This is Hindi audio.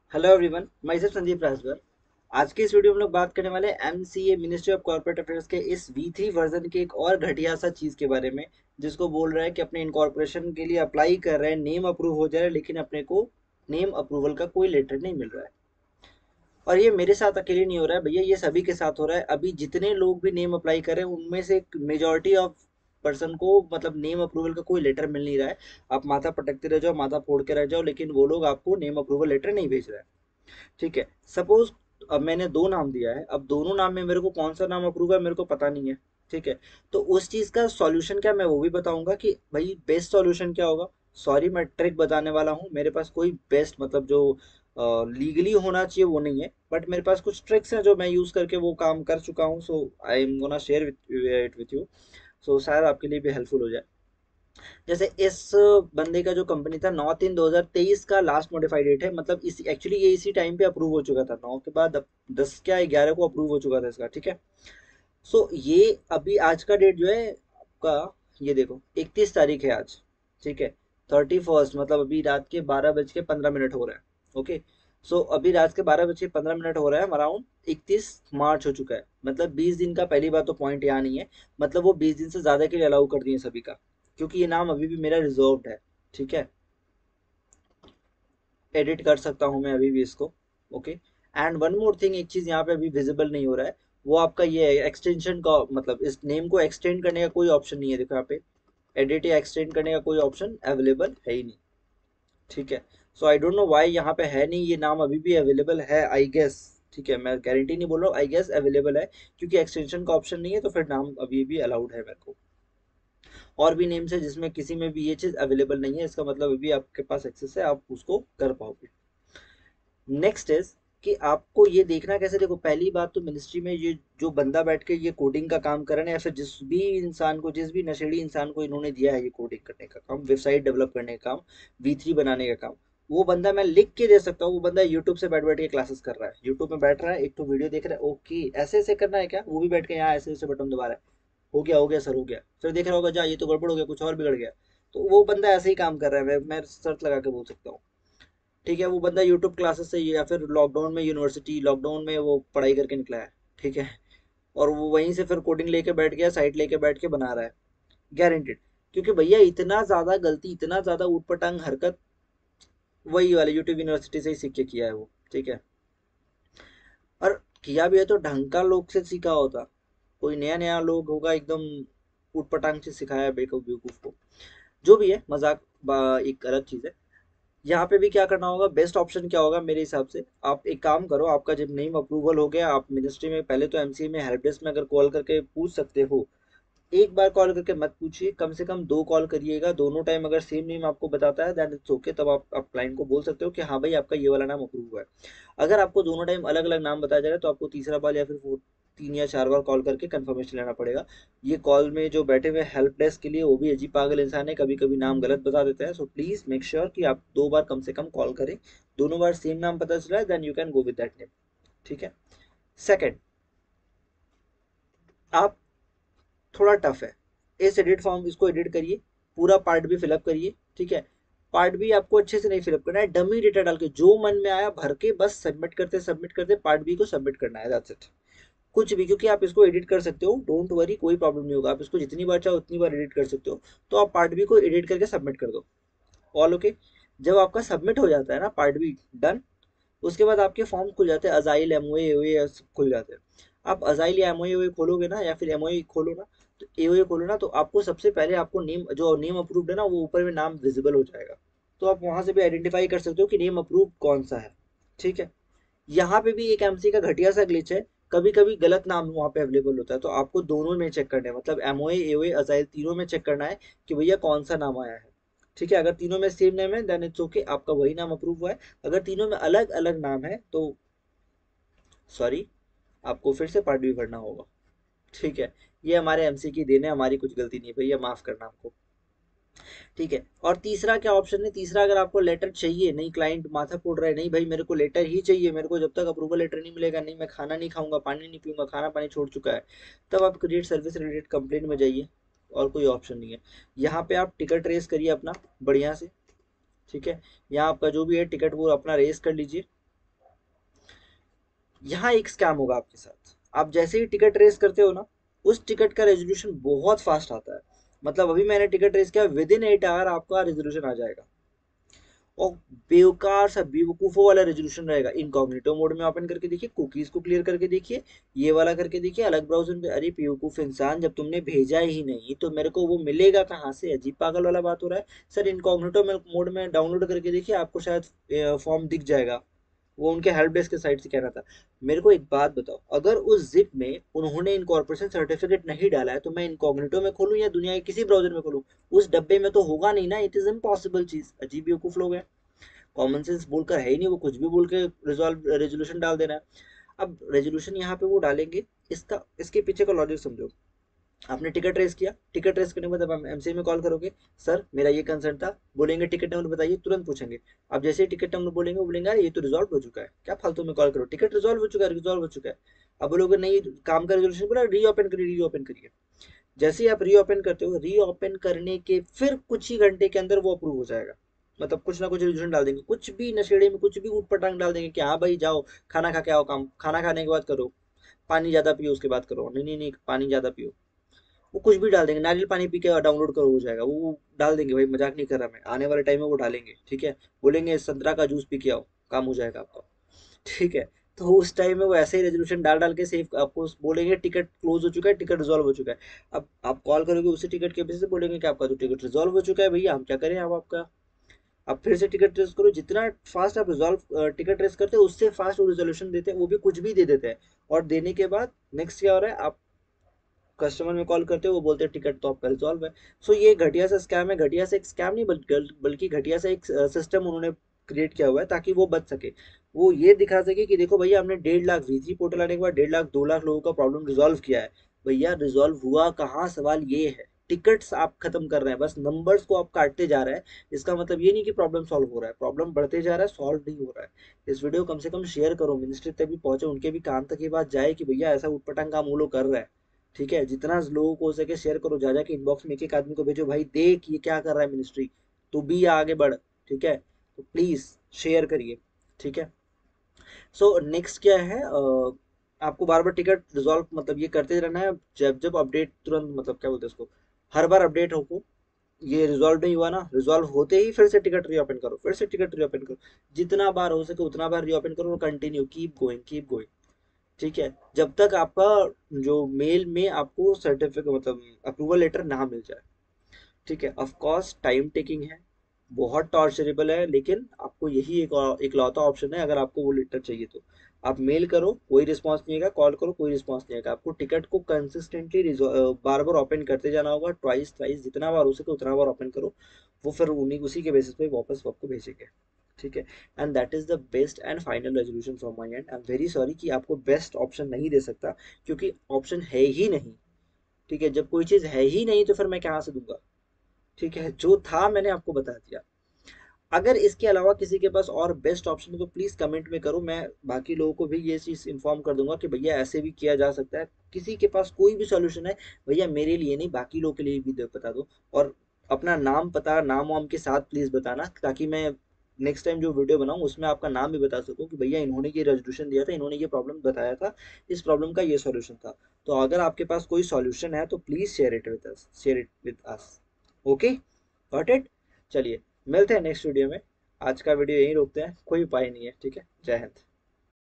हेलो एवरीवन, मैं सिर्फ संदीप राजभर। आज की इस वीडियो में हम लोग बात करने वाले हैं MCA ministry of corporate affairs के इस V3 वर्जन के एक और घटिया सा चीज के बारे में, जिसको बोल रहा है कि अपने इनकॉर्पोरेशन के लिए अप्लाई कर रहे हैं, नेम अप्रूव हो जा रहा है, लेकिन अपने को नेम अप्रूवल का कोई लेटर नहीं मिल रहा है। और ये मेरे साथ अकेले नहीं हो रहा है भैया, ये सभी के साथ हो रहा है। अभी जितने लोग भी नेम अप्लाई कर रहे हैं उनमें से मेजोरिटी ऑफ पर्सन को मतलब नेम अप्रूवल का कोई लेटर मिल नहीं रहा है। आप माथा पटकते रह जाओ, माथा फोड़ के रह जाओ, लेकिन वो लोग आपको नेम अप्रूवल लेटर नहीं भेज रहा है। ठीक है। सपोज अब मैंने दो नाम दिया है, अब दोनों नाम में मेरे को कौन सा नाम अप्रूव है मेरे को पता नहीं है। ठीक है। तो उस चीज का सॉल्यूशन क्या, मैं वो भी बताऊंगा कि भाई बेस्ट सॉल्यूशन क्या होगा। सॉरी, मैं ट्रिक बताने वाला हूँ। मेरे पास कोई बेस्ट मतलब जो लीगली होना चाहिए वो नहीं है, बट मेरे पास कुछ ट्रिक्स हैं जो मैं यूज करके वो काम कर चुका हूँ। So I am gonna share it with you. So शायद आपके लिए भी हेल्पफुल हो जाए। जैसे इस बंदे का जो कंपनी था, 9/3/2023 का लास्ट मॉडिफाइड डेट है, मतलब इसी एक्चुअली ये इसी टाइम पे अप्रूव हो चुका था। 9 के बाद 10 क्या 11 को अप्रूव हो चुका था इसका। ठीक है। सो ये अभी आज का डेट जो है आपका, ये देखो 31 तारीख है आज। ठीक है। 31st मतलब अभी रात के 12:15 हो रहा है। ओके। सो अभी रात के 12:15 हो रहा है, अराउंड 31 मार्च हो चुका है। मतलब 20 दिन का, पहली बात तो पॉइंट यहाँ नहीं है। मतलब वो 20 दिन से ज्यादा के लिए अलाउ कर दिए सभी का, क्योंकि ये नाम अभी भी मेरा रिजर्व्ड है। ठीक है। एडिट कर सकता हूँ मैं अभी भी इसको। Okay. And one more thing, एक चीज यहाँ पे अभी विजिबल नहीं हो रहा है, वो आपका ये एक्सटेंशन का, मतलब इस नेम को एक्सटेंड करने का कोई ऑप्शन नहीं है। देखो यहाँ पे एडिट या एक्सटेंड करने का कोई ऑप्शन अवेलेबल है ही नहीं। ठीक है। So I don't know why यहाँ पे है नहीं, ये नाम अभी भी अवेलेबल है आई गेस। ठीक है, मैं गारंटी नहीं बोल रहा हूँ, आई गेस अवेलेबल है, क्योंकि एक्सटेंशन का ऑप्शन नहीं है, तो फिर नाम अभी भी अलाउड है मेरे को। और भी नेम्स है जिसमें किसी में भी ये चीज अवेलेबल नहीं है, इसका मतलब अभी आपके पास एक्सेस है, आप उसको कर पाओगे। नेक्स्ट इज कि आपको ये देखना कैसे। देखो पहली बात तो मिनिस्ट्री में ये जो बंदा बैठ के ये कोडिंग का काम कर रहे हैं, या फिर जिस भी इंसान को, जिस भी नशेड़ी इंसान को इन्होंने दिया है ये कोडिंग करने का काम, वेबसाइट डेवलप करने का काम, V3 बनाने का काम, वो बंदा मैं लिख के दे सकता हूँ। वो बंदा यूट्यूब से बैठ बैठ के क्लासेस कर रहा है, यूट्यूब में बैठ रहा है, एक तो वीडियो देख रहा है, ओके ऐसे ऐसे करना है क्या, वो भी बैठ के यहाँ ऐसे ऐसे बटन दबा रहा है, हो गया सर हो गया। फिर देख रहा होगा जा ये तो गड़बड़ हो गया, कुछ और बिगड़ गया। तो वो बंदा ऐसे ही काम कर रहा है, मैं शर्त लगा के बोल सकता हूँ। ठीक है। वो बंदा यूट्यूब क्लासेस से या फिर लॉकडाउन में, यूनिवर्सिटी लॉकडाउन में वो पढ़ाई करके निकला है। ठीक है। और वो वहीं से फिर कोडिंग लेके बैठ गया, साइट लेके बैठ के बना रहा है, गारंटेड। क्योंकि भैया इतना ज्यादा गलती, इतना ज्यादा ऊटपटांग हरकत वही वाले यूट्यूब यूनिवर्सिटी से ही सीख के किया है वो। ठीक है। और किया भी है तो ढंग का लोग से सीखा होता, कोई नया नया लोग होगा एकदम ऊटपटांग से सिखाया है बेवकूफ बेवकूफ को। जो भी है, मजाक एक अलग चीज है। यहाँ पे भी क्या करना होगा, बेस्ट ऑप्शन क्या होगा मेरे हिसाब से, आप एक काम करो, आपका जब नेम अप्रूवल हो गया, आप मिनिस्ट्री में पहले तो एमसीए में हेल्प डेस्क में अगर कॉल करके पूछ सकते हो। एक बार कॉल करके मत पूछिए, कम से कम दो कॉल करिएगा, दोनों टाइम अगर सेम नेम आपको बताता है दैट इट्स ओके, तब आप क्लाइंट को बोल सकते हो कि हाँ भाई आपका ये वाला नाम अप्रूव हुआ है। अगर आपको दोनों टाइम अलग अलग नाम बताया जा रहा है, तो आपको तीसरा बार या फिर 3 या 4 बार कॉल करके कंफर्मेशन लेना पड़ेगा। ये कॉल में जो बैठे हुए हेल्प डेस्क के लिए, वो भी अजीब पागल इंसान है, कभी कभी नाम गलत बता देते हैं। सो प्लीज मेक श्योर कि आप 2 बार कम से कम कॉल करें, दोनों बार सेम नाम पता चला है, then you can go with that name. ठीक है। सेकंड, आप, थोड़ा टफ है, इस एडिट फॉर्म इसको एडिट करिए, पूरा पार्ट भी फिलअप करिए। ठीक है। पार्ट भी आपको अच्छे से नहीं फिलअप करना है, डमी डेटा डाल के जो मन में आया भर के बस सबमिट करते पार्ट बी को सबमिट करना है, दैट्स इट। कुछ भी, क्योंकि आप इसको एडिट कर सकते हो, डोंट वरी, कोई प्रॉब्लम नहीं होगा, आप इसको जितनी बार चाहो उतनी बार एडिट कर सकते हो। तो आप पार्ट बी को एडिट करके सबमिट कर दो। All okay. जब आपका सबमिट हो जाता है ना पार्ट बी डन, उसके बाद आपके फॉर्म खुल जाते हैं, अजाइल एमओए सब खुल जाते हैं। आप अजाइल या एमओए खोलोगे ना, या फिर एमओए खोलो ना, तो एओए खोलो ना, तो आपको सबसे पहले आपको नेम, जो नेम अप्रूव्ड है ना, वो ऊपर में नाम विजिबल हो जाएगा। तो आप वहां से भी आइडेंटिफाई कर सकते हो कि नेम अप्रूव्ड कौन सा है। ठीक है। यहाँ पे भी एक एमसी का घटिया सा ग्लिच है, कभी कभी गलत नाम वहाँ पे अवेलेबल होता है, तो आपको दोनों में चेक करना है, मतलब एमओए एओए अजाइल तीनों में चेक करना है कि भैया कौन सा नाम आया है। ठीक है। अगर तीनों में सेम नेम है देन इट्स ओके, आपका वही नाम अप्रूव हुआ है। अगर तीनों में अलग अलग नाम है तो सॉरी, आपको फिर से पार्ट भी भरना होगा। ठीक है। ये हमारे एमसी की देन है, हमारी कुछ गलती नहीं है भैया, माफ करना हमको। ठीक है। और तीसरा क्या ऑप्शन है, तीसरा अगर आपको लेटर चाहिए, नहीं क्लाइंट माथा फोड़ रहा है, नहीं भाई मेरे को लेटर ही चाहिए, मेरे को जब तक अप्रूवल लेटर नहीं मिलेगा, नहीं मैं खाना नहीं खाऊंगा, पानी नहीं पीऊंगा, खाना पानी छोड़ चुका है, तब आप क्रिएट सर्विस रिलेटेड कंप्लेंट में जाइए। और कोई ऑप्शन नहीं है। यहाँ पे आप टिकट रेस करिए अपना बढ़िया से। ठीक है। यहाँ आपका जो भी है टिकट वो अपना रेस कर लीजिए। यहाँ एक स्कैम होगा आपके साथ। आप जैसे ही टिकट रेस करते हो ना, उस टिकट का रेजोल्यूशन बहुत फास्ट आता है। मतलब अभी मैंने टिकट रेस किया, विद इन 8 आवर आपका रेजोल्यूशन आ जाएगा। और बेकार सा बेवकूफों वाला रेजोल्यूशन रहेगा। इनकॉग्निटो मोड में ओपन करके देखिए, कुकीज को क्लियर करके देखिए, ये वाला करके देखिए, अलग ब्राउजर पे। अरे बेवकूफ इंसान, जब तुमने भेजा ही नहीं तो मेरे को वो मिलेगा कहाँ से? अजीब पागल वाला बात हो रहा है। सर इनकॉग्निटो में मोड में डाउनलोड करके देखिए, आपको शायद फॉर्म दिख जाएगा। वो उनके हेल्प डेस्क के साइड से कहना था। मेरे को एक बात बताओ, अगर उस जिप में उन्होंने इनकॉर्पोरेशन सर्टिफिकेट नहीं डाला है तो मैं इनकॉग्निटो में खोलूं या दुनिया के किसी ब्राउजर में खोलूं? उस डब्बे में तो होगा नहीं ना। इट इज इम्पॉसिबल चीज। अजीब बेवकूफ लोग हैं। कॉमन सेंस बोलकर है ही नहीं, वो कुछ भी बोल के रिजॉल्व रेजोल्यूशन डाल देना है। अब रेजोल्यूशन यहाँ पे वो डालेंगे, इसका इसके पीछे का लॉजिक समझो। आपने टिकट रेस किया, टिकट रेस करने के बाद आप एमसीए में कॉल करोगे, सर मेरा ये कंसर्न था, बोलेंगे टिकट नंबर बताइए, तुरंत पूछेंगे। आप जैसे ही टिकट नंबर बोलेंगे, वो बोलेंगे अरे ये तो रिजॉल्व हो चुका है, क्या फालतू में कॉल करो, टिकट रिजॉल्व हो चुका है, रिजॉल्व हो चुका है। अब बोलोगे नहीं, काम का रेजोल्यूशन बोला, रीओपन करिए, रीओपन करिए। जैसे ही आप रीओपन करते हो, रीओपन करने के फिर कुछ ही घंटे के अंदर वो अप्रूव हो जाएगा। मतलब कुछ ना कुछ रिजल्ट डाल देंगे, कुछ भी नशेड़े में कुछ भी ऊट पटांग डाल देंगे कि हाँ भाई जाओ, खाना खा के आओ, काम खाना खाने के बाद करो, पानी ज्यादा पियो उसके बाद करो। नहीं नहीं नहीं, पानी ज्यादा पियो। वो कुछ भी डाल देंगे, नारियल पानी पी के डाउनलोड करो, हो जाएगा। वो डाल देंगे भाई, मजाक नहीं कर रहा मैं, आने वाले टाइम में वो डालेंगे, ठीक है। बोलेंगे संतरा का जूस पी के आओ, काम हो जाएगा आपका, ठीक है। तो उस टाइम में वो ऐसे ही रेजोल्यूशन डाल डाल के सेव आपको बोलेंगे टिकट क्लोज हो चुका है, टिकट रिजॉल्व हो चुका है। अब आप कॉल करोगे उसी टिकट के बेसिस से, बोलेंगे कि आपका तो टिकट रिजॉल्व हो चुका है भैया, हम क्या करें अब आपका। अब फिर से टिकट ट्रेस करो, जितना फास्ट आप रिजॉल्व टिकट ट्रेस करते हो उससे फास्ट वो रिजोल्यूशन देते हैं, वो भी कुछ भी दे देते हैं। और देने के बाद नेक्स्ट क्या हो रहा है, आप कस्टमर में कॉल करते हो, वो बोलते हैं टिकट तो आपका रिजॉल्व है। सो ये घटिया सा स्कैम है। घटिया से एक स्कैम नहीं, बल्कि घटिया सा एक सिस्टम उन्होंने क्रिएट किया हुआ है ताकि वो बच सके। वो ये दिखा सके कि देखो भैया, हमने 1.5 लाख वीजी पोर्टल आने के बाद 1.5 लाख 2 लाख लोगों का प्रॉब्लम रिजॉल्व किया है। भैया रिजॉल्व हुआ कहाँ, सवाल ये है। टिकट्स आप खत्म कर रहे हैं, बस नंबर्स को आप काटते जा रहे हैं। इसका मतलब ये नहीं कि प्रॉब्लम सॉल्व हो रहा है, प्रॉब्लम बढ़ते जा रहा है, सॉल्व नहीं हो रहा है। इस वीडियो कम से कम शेयर करो, मिनिस्ट्री तक भी पहुंचे, उनके भी कान तक ये बात जाए कि भैया ऐसा उटपटांग काम वो लोग कर रहा है। ठीक है, जितना लोगों को हो सके शेयर करो, जा जाके इनबॉक्स में एक एक आदमी को भेजो, भाई देख ये क्या कर रहा है मिनिस्ट्री, तू भी आगे बढ़। ठीक है, तो प्लीज शेयर करिए। ठीक है। सो नेक्स्ट क्या है, आपको बार बार टिकट रिजॉल्व मतलब ये करते रहना है। जब जब अपडेट तुरंत, मतलब क्या बोलते हैं उसको, हर बार अपडेट हो, ये रिजॉल्व नहीं हुआ ना, रिजॉल्व होते ही फिर से टिकट रीओपन करो, फिर से टिकट रीओपन करो। जितना बार हो सके उतना बार रीओपन करो, और continue keep going, keep going. ठीक है, जब तक आपका जो मेल में आपको सर्टिफिकेट मतलब अप्रूवल लेटर ना मिल जाए। ठीक है, ऑफ कोर्स टाइम टेकिंग है, बहुत टॉर्चरेबल है, लेकिन आपको यही एक इकलौता ऑप्शन है। अगर आपको वो लेटर चाहिए तो आप मेल करो, कोई रिस्पांस नहीं आएगा, कॉल करो, कोई रिस्पांस नहीं आएगा। आपको टिकट को कंसिस्टेंटली बार बार ओपन करते जाना होगा, ट्वाइस थ्राइस, जितना बार हो सके उतना बार ओपन करो। वो फिर उन्हीं उसी के बेसिस पे वापस आपको भेजेंगे। ठीक है, and that is the best and final resolution from my end. I am very sorry कि आपको बेस्ट ऑप्शन नहीं दे सकता, क्योंकि ऑप्शन है ही नहीं। ठीक है, जब कोई चीज है ही नहीं तो फिर मैं कहाँ से दूंगा। ठीक है, जो था मैंने आपको बता दिया। अगर इसके अलावा किसी के पास और बेस्ट ऑप्शन है तो प्लीज कमेंट में करो, मैं बाकी लोगों को भी ये चीज इन्फॉर्म कर दूंगा कि भैया ऐसे भी किया जा सकता है। किसी के पास कोई भी सॉल्यूशन है, भैया मेरे लिए नहीं, बाकी लोगों के लिए भी बता दो। और अपना नाम पता, नाम वाम के साथ प्लीज बताना, ताकि मैं नेक्स्ट टाइम जो वीडियो बनाऊं उसमें आपका नाम भी बता सकूं कि भैया इन्होंने ये रेजोल्यूशन दिया था, इन्होंने ये प्रॉब्लम बताया था, इस प्रॉब्लम का ये सॉल्यूशन था। तो अगर आपके पास कोई सॉल्यूशन है तो please share it with us, share it with us. Okay, got it. चलिए, मिलते हैं नेक्स्ट वीडियो में। आज का वीडियो यहीं रोकते हैं, कोई उपाय नहीं है। ठीक है, जय हिंद।